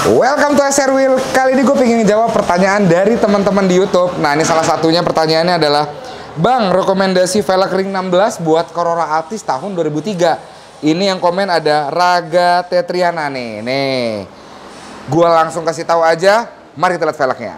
Welcome to SR Wheel. Kali ini gue pengen jawab pertanyaan dari teman-teman di YouTube. Nah, ini salah satunya pertanyaannya adalah, Bang, rekomendasi velg ring 16 buat Corolla Altis tahun 2003. Ini yang komen ada Raga Tetriana nih. Nih, gue langsung kasih tahu aja. Mari kita lihat velgnya.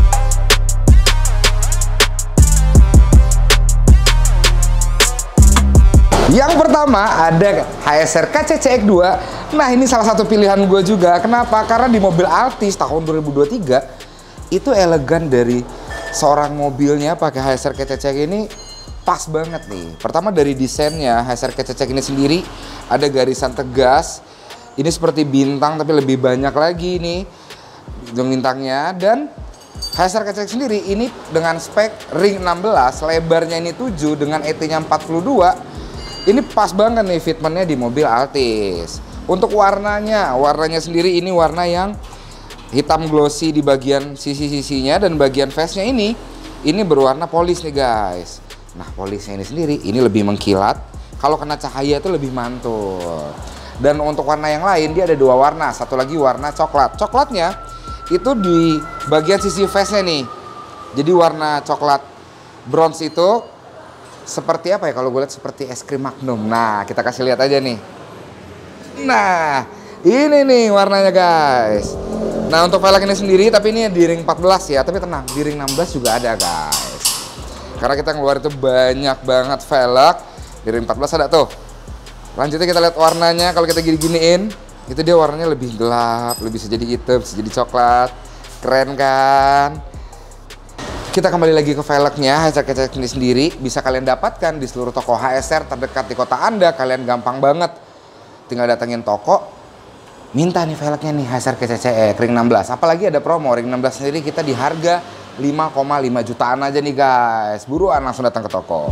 Yang pertama ada HSR KCCX 2. Nah, ini salah satu pilihan gue juga. Kenapa? Karena di mobil Altis tahun 2023 itu elegan dari seorang mobilnya pakai HSR KCCX ini pas banget nih. Pertama dari desainnya, HSR KCCX ini sendiri ada garisan tegas. Ini seperti bintang tapi lebih banyak lagi nih bintangnya. Dan HSR KCCX sendiri ini dengan spek ring 16, lebarnya ini 7 dengan ET-nya 42. Ini pas banget nih fitmentnya di mobil Altis. Untuk warnanya sendiri ini warna yang hitam glossy di bagian sisi-sisinya, dan bagian face-nya ini berwarna polis nih guys. Nah, polisnya ini sendiri ini lebih mengkilat. Kalau kena cahaya itu lebih mantul. Dan untuk warna yang lain dia ada dua warna. Satu lagi warna coklat. Coklatnya itu di bagian sisi face-nya nih. Jadi warna coklat bronze itu seperti apa ya, kalau gue lihat seperti es krim Magnum. Nah, kita kasih lihat aja nih. Nah, ini nih warnanya guys. Nah, untuk velg ini sendiri, tapi ini di ring 14 ya. Tapi tenang, di ring 16 juga ada guys. Karena kita ngeluarin itu banyak banget velg. Di ring 14 ada tuh. Lanjutnya kita lihat warnanya. Kalau kita gini-giniin, itu dia warnanya lebih gelap, lebih bisa jadi hitam, bisa jadi coklat. Keren kan? Kita kembali lagi ke velgnya. HSR KCCX ini sendiri bisa kalian dapatkan di seluruh toko HSR terdekat di kota Anda. Kalian gampang banget, tinggal datengin toko, minta nih velgnya nih HSR KCCX ring 16. Apalagi ada promo ring 16 sendiri kita di harga 5,5 jutaan aja nih guys. Buruan langsung datang ke toko.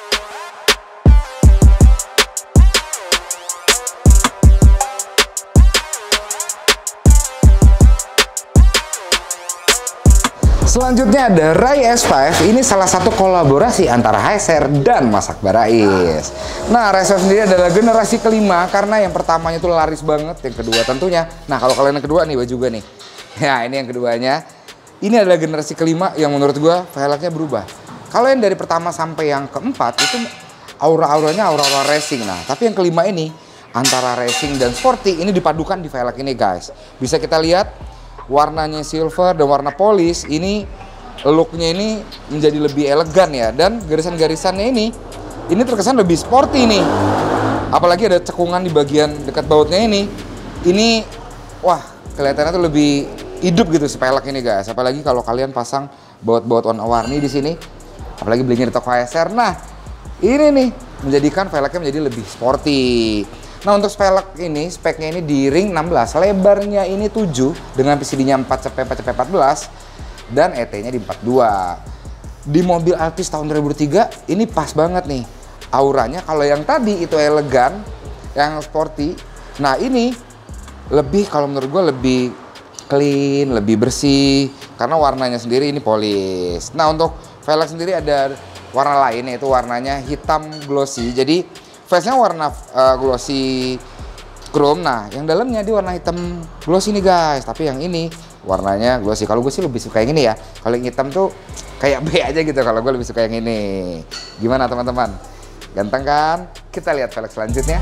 Selanjutnya ada Rai S5. Ini salah satu kolaborasi antara HSR dan Mas Akbar Rais. Nah, Rai S5 sendiri adalah generasi kelima, karena yang pertamanya itu laris banget, yang kedua tentunya. Nah, kalau kalian yang kedua nih juga nih. Ya, ini yang keduanya. Ini adalah generasi kelima yang menurut gua velgnya berubah. Kalau yang dari pertama sampai yang keempat itu aura-auranya aura-aura racing. Nah, tapi yang kelima ini antara racing dan sporty ini dipadukan di velg ini guys. Bisa kita lihat warnanya silver dan warna polis. Ini looknya ini menjadi lebih elegan ya, dan garisan-garisannya ini terkesan lebih sporty nih. Apalagi ada cekungan di bagian dekat bautnya ini wah, kelihatannya tuh lebih hidup gitu si velg ini guys. Apalagi kalau kalian pasang baut-baut warna-warni di sini, apalagi belinya di toko HSR. Nah, ini nih menjadikan velgnya menjadi lebih sporty. Nah, untuk velg ini, speknya ini di ring 16, lebarnya ini 7 dengan PCD-nya 4CP14 dan ET-nya di 42. Di mobil Altis tahun 2003 ini pas banget nih. Auranya kalau yang tadi itu elegan, yang sporty. Nah, ini lebih, kalau menurut gue lebih clean, lebih bersih karena warnanya sendiri ini polis. Nah, untuk velg sendiri ada warna lain, yaitu warnanya hitam glossy. Jadi face-nya warna glossy chrome. Nah, yang dalamnya di warna hitam glossy nih guys. Tapi yang ini warnanya glossy. Kalau gue sih lebih suka yang ini ya. Kalau yang hitam tuh kayak B aja gitu. Kalau gue lebih suka yang ini. Gimana teman-teman? Ganteng kan? Kita lihat velg selanjutnya.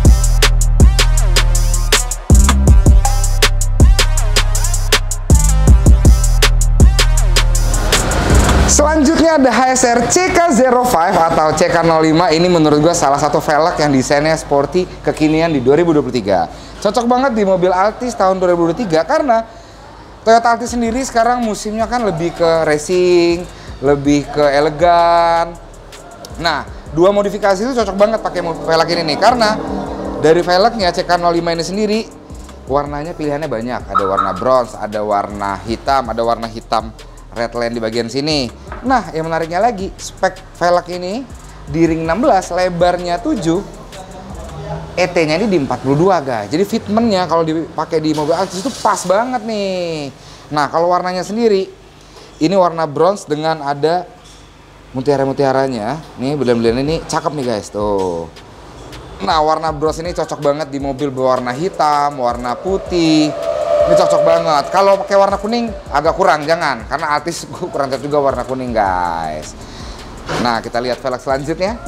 Selanjutnya ada HSR CK05 atau CK05. Ini menurut gue salah satu velg yang desainnya sporty kekinian di 2023. Cocok banget di mobil Altis tahun 2023 karena Toyota Altis sendiri sekarang musimnya kan lebih ke racing, lebih ke elegan. Nah, dua modifikasi itu cocok banget pakai velg ini nih, karena dari velgnya CK05 ini sendiri warnanya pilihannya banyak. Ada warna bronze, ada warna hitam, ada warna hitam redline di bagian sini. Nah, yang menariknya lagi, spek velg ini di ring 16, lebarnya 7, ET-nya ini di 42 guys. Jadi fitmentnya kalau dipakai di mobil Altis itu pas banget nih. Nah, kalau warnanya sendiri, ini warna bronze dengan ada mutiara-mutiaranya. Nih, belen-belen ini cakep nih guys, tuh. Nah, warna bronze ini cocok banget di mobil berwarna hitam, warna putih. Ini cocok banget. Kalau pakai warna kuning agak kurang, jangan. Karena Altis kurang cocok juga warna kuning, guys. Nah, kita lihat velg selanjutnya.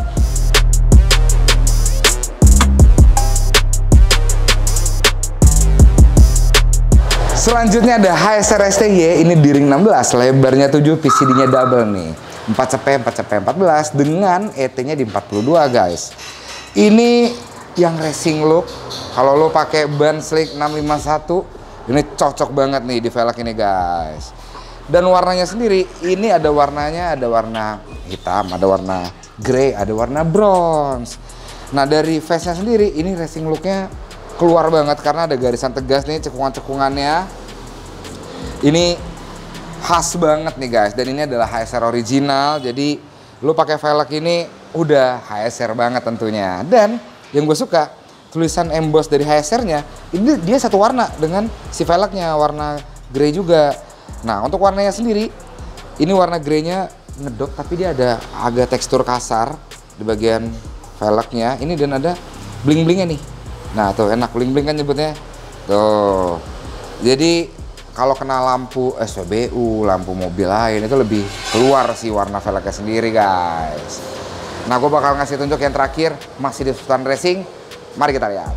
Selanjutnya ada HSR STY, ini di ring 16, lebarnya 7, PCD-nya double nih. 4CP14 dengan ET-nya di 42, guys. Ini yang racing look. Kalau lo pakai ban slick 651, ini cocok banget nih di velg ini, guys. Dan warnanya sendiri, ini ada warnanya, ada warna hitam, ada warna grey, ada warna bronze. Nah, dari face-nya sendiri, ini racing look-nya keluar banget karena ada garisan tegas nih, cekungan-cekungannya. Ini khas banget nih, guys. Dan ini adalah HSR original, jadi lo pakai velg ini udah HSR banget tentunya. Dan yang gue suka, tulisan emboss dari HSR-nya ini dia satu warna dengan si velgnya, warna grey juga. Nah, untuk warnanya sendiri, ini warna grey-nya ngedot tapi dia ada agak tekstur kasar di bagian velgnya. Ini dan ada bling-blingnya nih. Nah, tuh enak, bling-bling kan nyebutnya. Tuh. Jadi kalau kena lampu SPBU, lampu mobil lain, itu lebih keluar sih warna velgnya sendiri, guys. Nah, gue bakal ngasih tunjuk yang terakhir, masih di Sultan Racing. Mari kita lihat.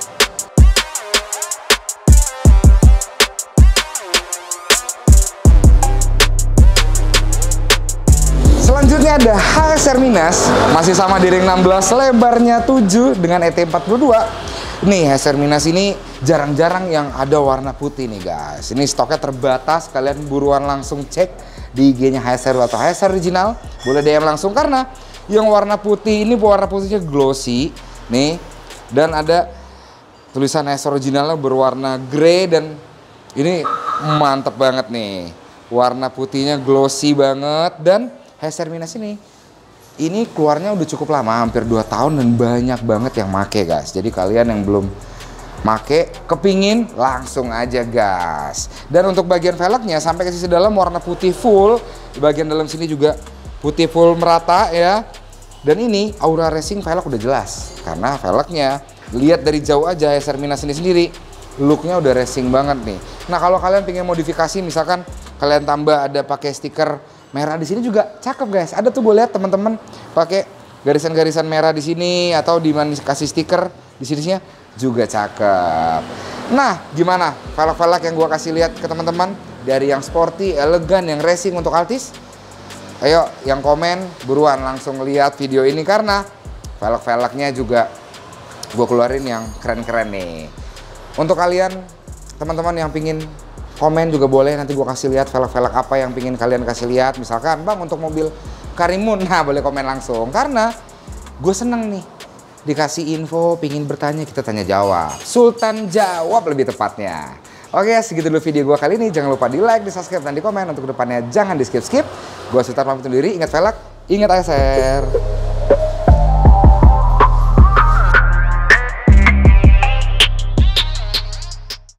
Selanjutnya ada HSR Minas, masih sama di ring 16, lebarnya 7 dengan ET42. Nih, HSR Minas ini jarang-jarang yang ada warna putih nih, guys. Ini stoknya terbatas, kalian buruan langsung cek di IG-nya HSR atau HSR original. Boleh DM langsung karena yang warna putih ini warna putihnya glossy nih, dan ada tulisan HSR originalnya berwarna grey dan ini mantep banget nih. Warna putihnya glossy banget dan HSR Minas ini keluarnya udah cukup lama, hampir 2 tahun dan banyak banget yang make, guys. Jadi kalian yang belum make, kepingin langsung aja, gas. Dan untuk bagian velgnya sampai ke sisi dalam warna putih full, di bagian dalam sini juga putih full merata ya. Dan ini aura racing velg udah jelas karena velgnya lihat dari jauh aja HSR Minas ini sendiri looknya udah racing banget nih. Nah, kalau kalian pengen modifikasi, misalkan kalian tambah ada pakai stiker merah di sini juga cakep, guys. Ada tuh gue lihat teman-teman pakai garisan-garisan merah di sini atau di mana kasih stiker di sininya juga cakep. Nah, gimana velg-velg yang gue kasih lihat ke teman-teman dari yang sporty, elegan, yang racing untuk Altis? Ayo yang komen buruan langsung lihat video ini karena velg-velgnya juga gue keluarin yang keren-keren nih. Untuk kalian teman-teman yang pingin komen juga boleh, nanti gue kasih lihat velg-velg apa yang pingin kalian kasih lihat. Misalkan, bang untuk mobil Karimun, nah boleh komen langsung. Karena gue seneng nih dikasih info, pingin bertanya, kita tanya jawab. Sultan jawab lebih tepatnya. Oke, segitu dulu video gue kali ini. Jangan lupa di like, di subscribe, dan di komen. Untuk kedepannya jangan di skip-skip. Gue Sultan pamit undur diri, ingat velg, ingat ASR.